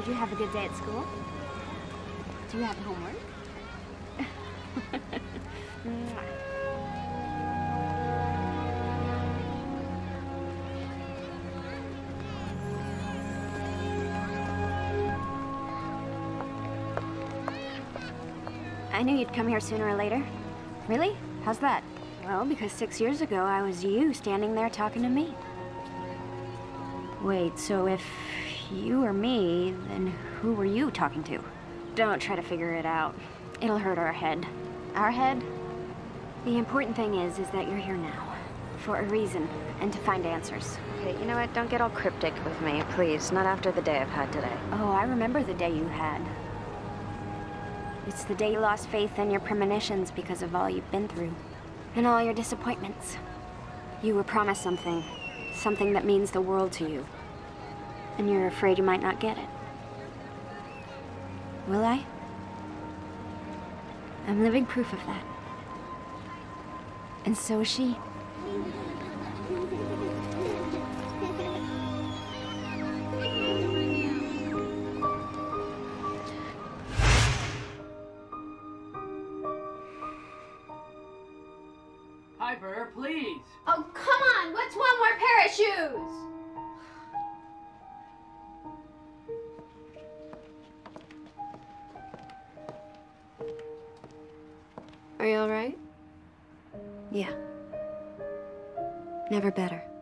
Did you have a good day at school? Do you have homework? Mwah. I knew you'd come here sooner or later. Really? How's that? Well, because 6 years ago, I was you standing there talking to me. Wait, so if you were me, then who were you talking to? Don't try to figure it out. It'll hurt our head. Our head? The important thing is that you're here now. For a reason, and to find answers. Okay, you know what? Don't get all cryptic with me, please. Not after the day I've had today. Oh, I remember the day you had. It's the day you lost faith in your premonitions because of all you've been through. And all your disappointments. You were promised something. Something that means the world to you. And you're afraid you might not get it. Will I? I'm living proof of that. And so is she. Piper, please! Oh, come on! What's one more pair of shoes? Are you all right? Yeah. Never better.